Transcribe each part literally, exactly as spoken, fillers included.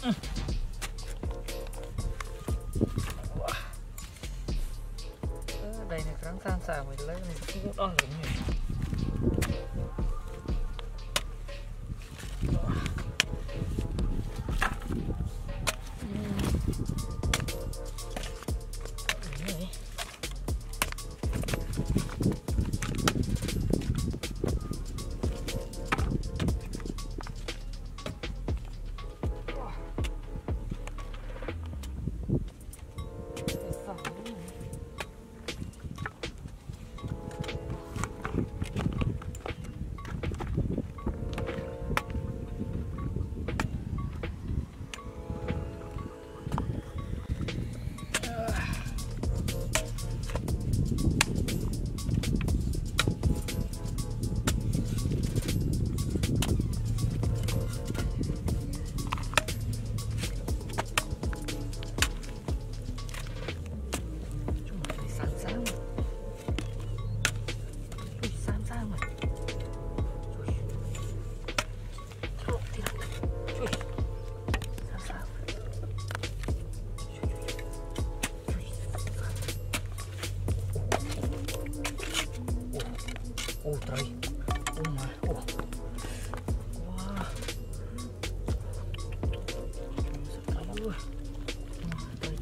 đây này kháng san xà mình lấy này cũng đo được nhỉ. Ôi trời, ôi mà, ôi, wow, sắp tới rồi, trời,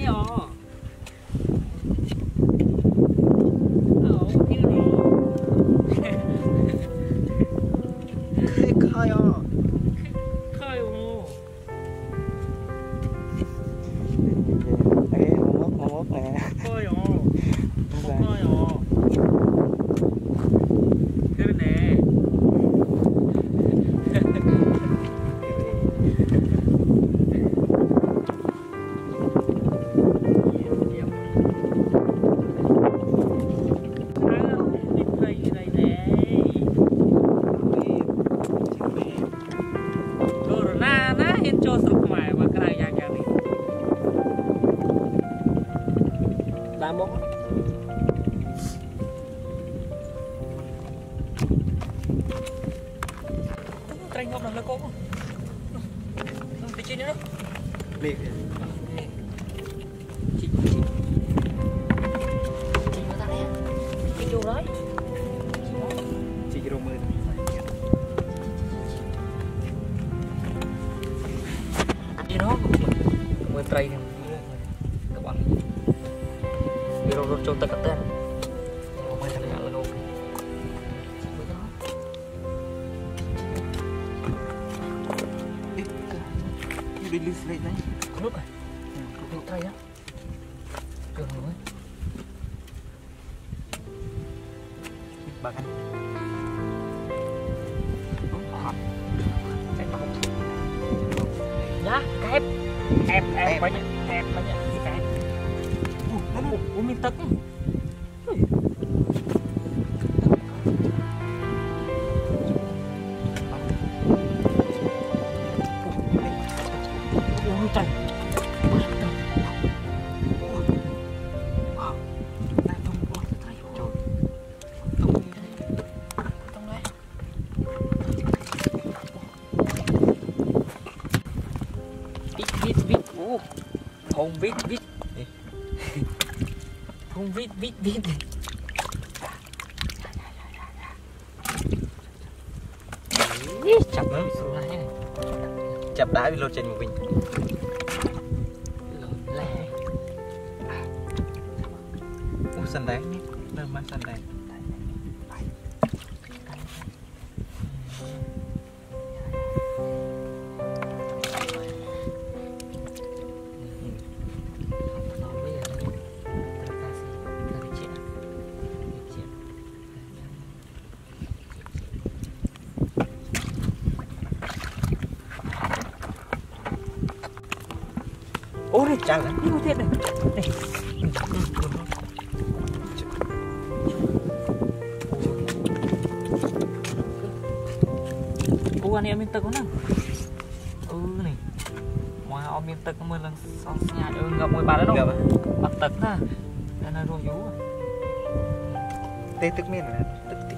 ó ồ cái này khơi ó khơi ô đấy mốt mốt nè khơi ô khơi ô cái này cho sọc mày và cái này dạng dạng này đá mốc tranh ngọc là cô đi chơi nữa liệt chị chị chị mà ta đấy chị đồ đấy chị đồ mười đi nó mười tray này các bạn đi rồi rồi cho tất cả tên mười thằng là đâu đi đi lấy đấy lúc này lúc tray á trường rồi bà anh nhá kẹp ép ép bao nhiêu ép bao nhiêu cái ủa mình tức ui trời vít vít ô không vít vít không vít vít vít chập lắm chập đá bị lột trên một mình lẹ u sần đá đơn má sần đá ô này chả là yêu thiệt này này ô anh em miền Tây có nào ừ này ngoài ở miền Tây có mười lần xong nhà ừ gặp mười bà đó đâu bắt tật ha đây là đồ dú tê tức miền là tức tị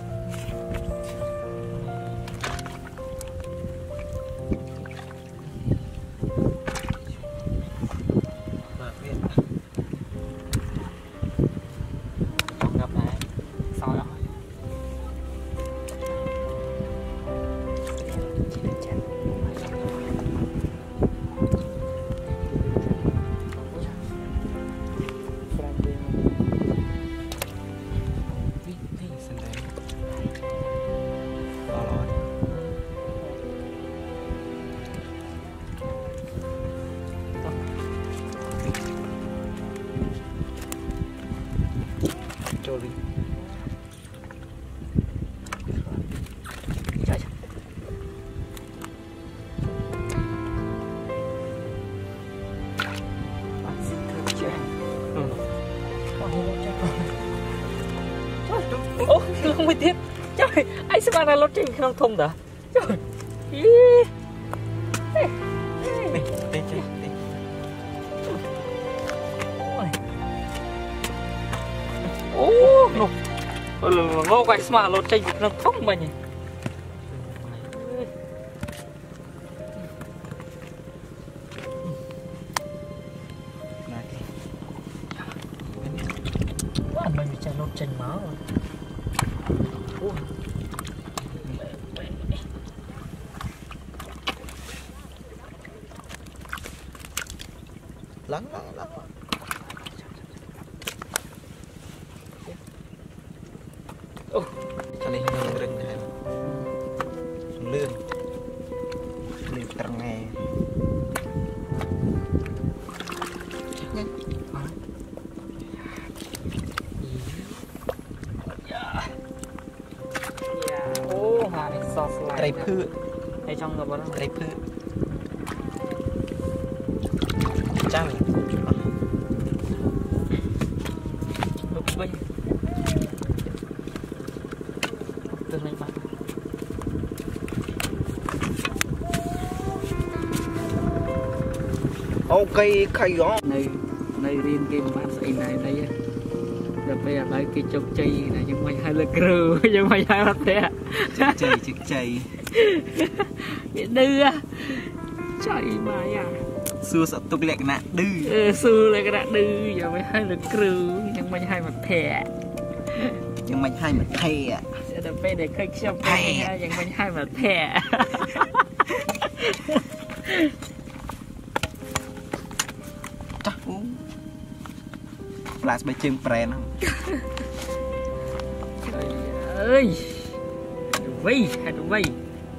trôi đi ô tôi không biết tiếp trời anh sẽ mang ra lót trên không thông đã trời ý đi đi đi đi ô nó ngô quay mà lót trên nó thông mà nhỉ mình bị chạy lót trên máu rồi lắng lắng lắng cho nên nó rừng này lương lương trăng nghe ô mà này sauce lại cây phư hay trong ngập vào cây phư trăng lúc bây từ này bạn ok khay đó này này riêng game bạn sẽ này đây rồi bây giờ lấy cái chục chi này nhưng mà hai lực rư nhưng mà hai mặt thế chày chực chày đưa chạy mà à xưa sợ tục lệ nè đưa xưa lại cái đã đưa giờ mới hai lực rư nhưng mà hai mặt thẻ nhưng mà hai mặt thẻ sẽ đập về để khách shop thẻ nhưng mà hai mặt thẻ chắc uống là bài chim brand không ơi vây hay đồ vây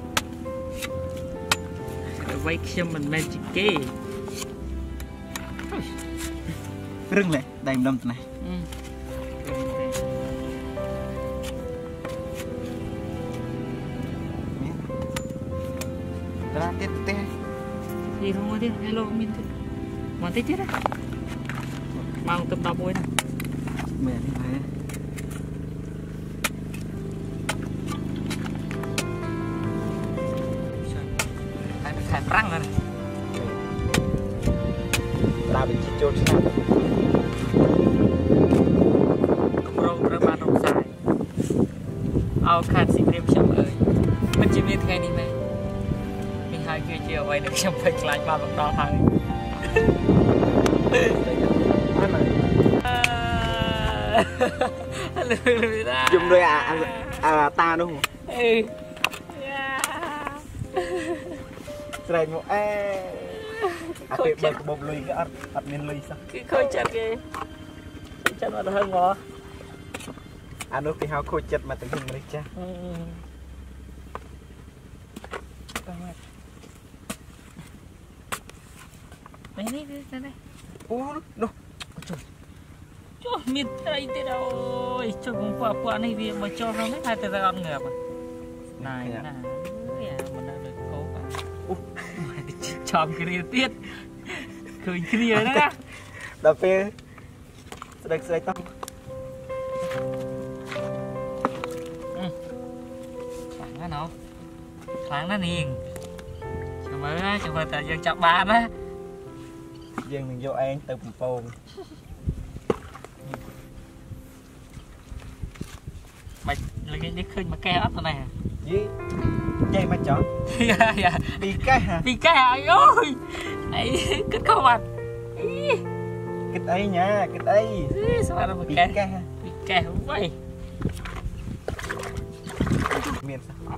vây xem mình magic kê rừng này đầy đâm này ra tiếp tiếp đi thôi đi hello mình thôi mà thích chết á mang tập đọc thôi nè mẹ đi về phải phải răng rồi là bị chích chốt sao rong rong ban rong xài ao khát xịt riêng chậm ơi mình chỉ biết ngày đi mày mình hai kia chiều vậy được chậm phải lại ba bằng đo thằng dùng đôi à à ta đúng không? Ừ. Đây một e. À cái bờ của bông lùi cái ắt ắt miên lùi sao? Cái khôi chặt kì, chặt nó hơn ngó. À nó cái hao khôi chặt mà tự hình đấy cha. Đây đây đây đây. Ô nó. Cho miệt đây thế đâu, cho cũng qua qua này việc mà cho nó mấy hai tay ra ăn ngợp à? Này này, à mình đang được cố bạn. Chọn cái điều tiết, cười cái điều đó. Đập về, sẽ sẽ tông. Kháng nó nào, kháng nó niềng. Chào mơ, chào mơ tại dân chọc bạn á. Dân mình vô anh từ bùn bồn. Mày lấy cái khơi mà keo ấp này. Gì? Dây mà chọn. Dạ dạ. Đi cái hả? Đi cái hả? Ôi. Ấy kích không mặt. Kích ấy nha, kích ấy. Sao mà nó bị cái hả? Bị keo không vậy. Miền sao?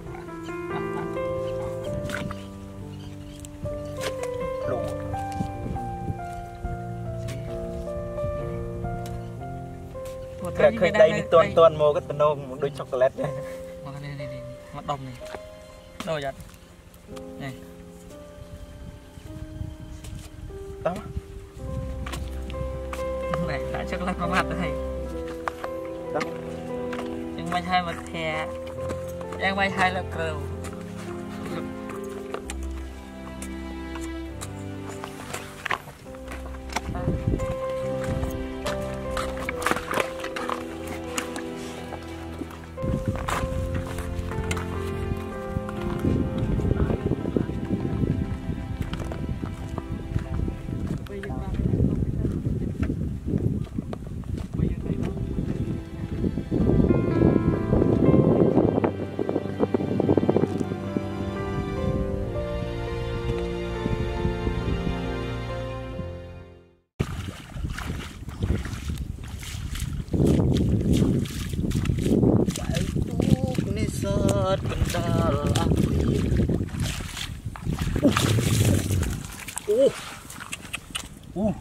Lỗ. Cái khơi đây đi tuần tuần mua cái tần một đôi chocolate này. Đây đây đây, mặt đồng này. Đâu vậy? Này. Đó. Này đã chocolate có mặt đây. Đó. Nhưng mà hai mặt thè. Đang bay hai là cừu. Ô,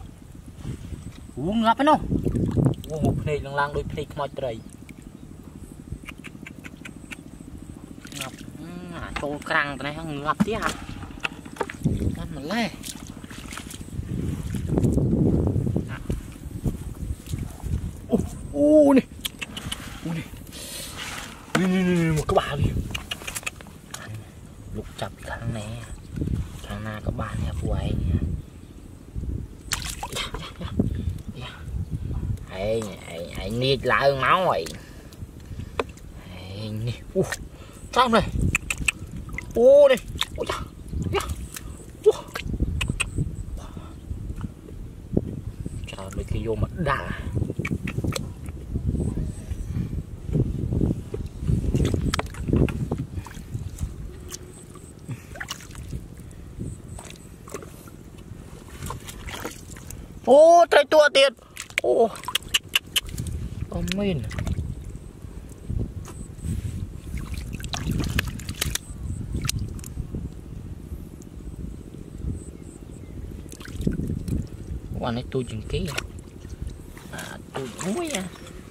uống ngập nó, uống một phê lăng lăng đôi phê khmoi trời, à trâu căng cái này không ngập tí à ăn mà lê ô này ô này này này một cái bà gì lục chập thằng này thằng nào có bà này phụ ấy ấy ấy ấy nít lại máu rồi nè u trong này ô này ôi trời trời mấy cái vô mặt đã ô trời tua tiền ô ông mình quả này tôi chừng ký à tôi muối à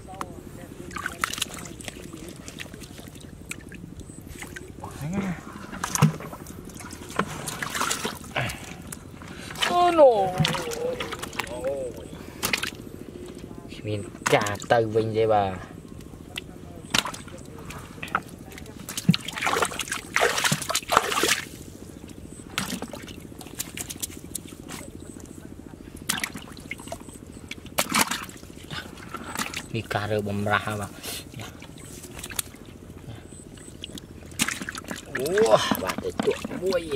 ô nô mình trả từ mình vậy bàมีการเรือบำราบ่ะโอ้บาดตัวบุ้ย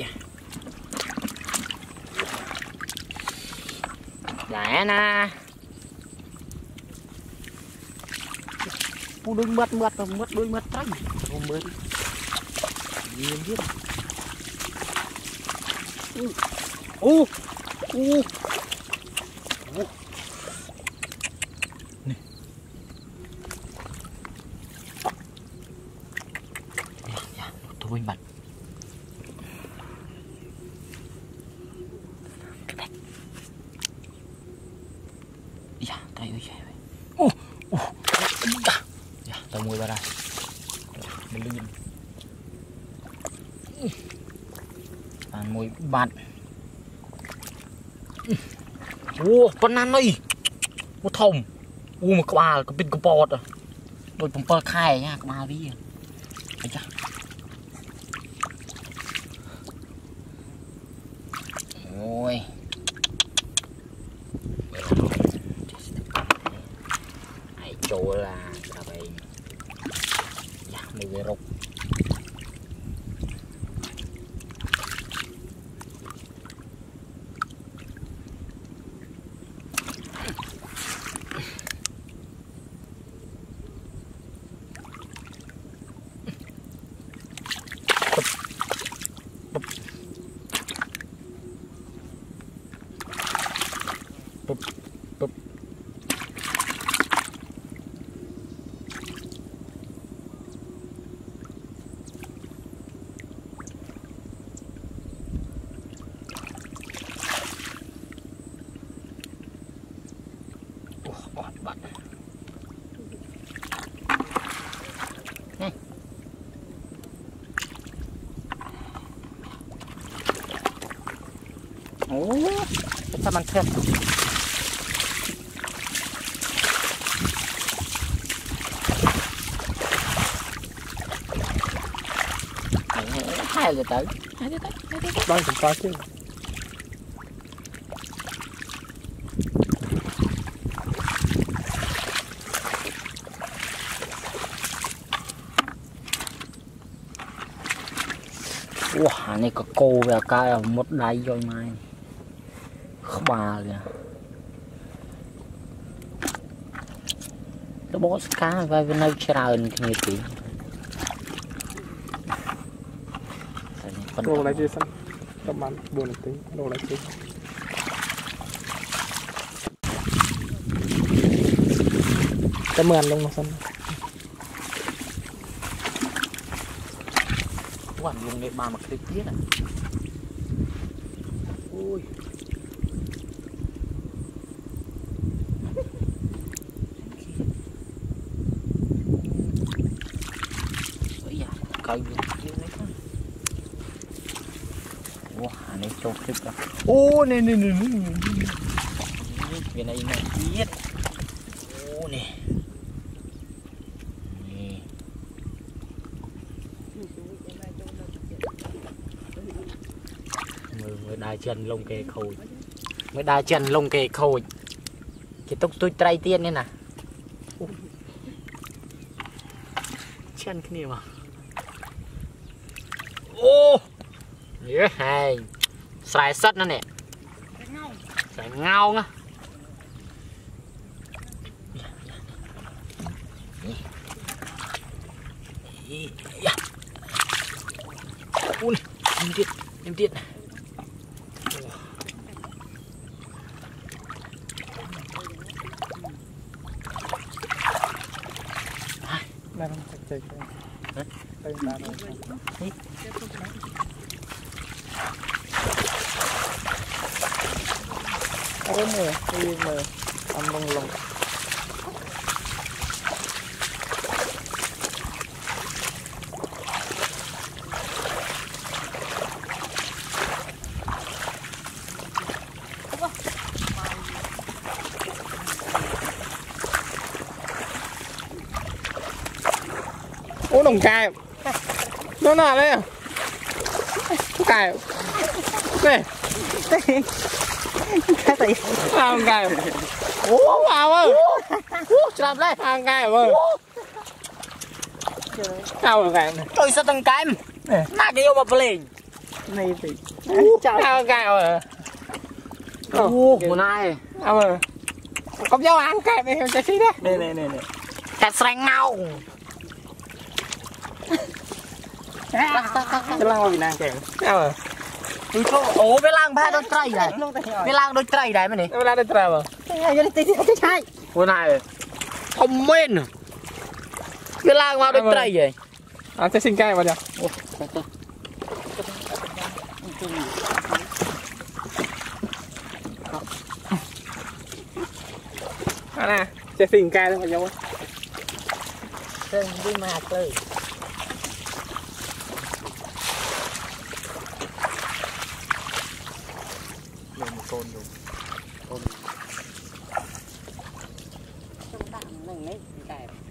แหลนะปูดึงมัดมัดมัดดึงมัดตั้งผมเบิ้ลยืนยืนโอ้โอ้tôi bật dạ tay ơi trời ô ô dạ tao mua vào đây mình đi ăn mùi bạt ô con ăn ơi một thùng u một cái bà cái pin cái bọt à tôi cũng bơ khai nha cái bà đi thấy chưa ôi hãy chỗ là cả vậy dạ mình về rục Bụp, bụp. Ủa, bọt, bọt. Này. Ủa, sao mình thêm hai rồi tới hai tới hai tới đang cũng có chứ wow này có cô và cái một đáy rồi mai không bà kìa nó bó cá và bên nơi tràn cái gì tí đồ lại chơi sân tầm bắn buồn tính đồ lại chơi tầm màn lông sân quản dùng để bà mặc cái tiết à ui bây giờ coi như thế này thôi Wah, này trâu clip rồi. Ô, này này này này. Cái này này biết. Ô này. Nè. Mới mới đai chân lông kề khôi. Mới đai chân lông kề khôi. Cái tóc tôi trai tiên này nè. Chân cái này mà. Ô. Nhớ hay. Xài sắt nó nè. Xài ngao á. Ui, em tiết, em tiết. Đây không chạy chạy. Đây đây là đây. Cái này, cái này ăn lông lông. Ủa đồng cài nó nào đây à cài này cái gì à cài ủa vào ơi làm đây à cài ơi sao rồi cài này Tôi sao tăng cái mà cái yêu mà lên này thì sao cài rồi ô một này à mà có dao ăn cài này không chạy xí đấy này này này này cài xanh ngao cái lăng vào Việt Nam kìa sao rồi ủa cái lăng ba đôi trai này cái lăng đôi trai này mà này cái lăng đôi trai mà một này không men cái lăng vào đôi trai vậy à sẽ sinh cài vào chưa à nè sẽ sinh cài luôn vào nhau Sơn đi mà chơi một con rồi con không đạn này lấy cái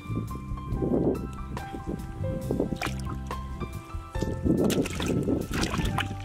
Hãy subscribe cho kênh Ghiền Mì Gõ để không bỏ lỡ